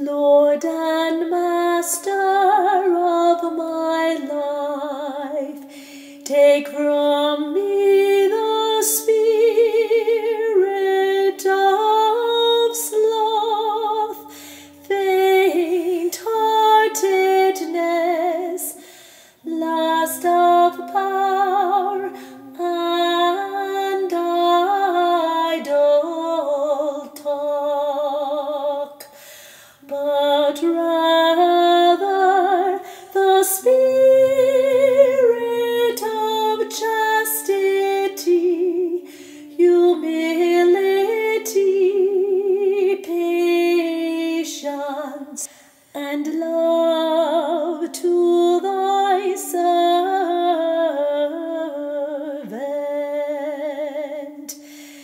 Lord and Master of my life, take from me the spirit of sloth, faint-heartedness, lust of power, and idle talk, but rather the spirit of chastity, humility, patience, and love to thy servant.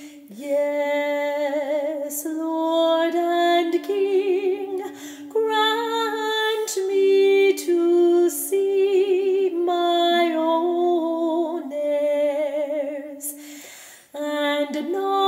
Yes, Lord and King, grant me to see my own heirs, and not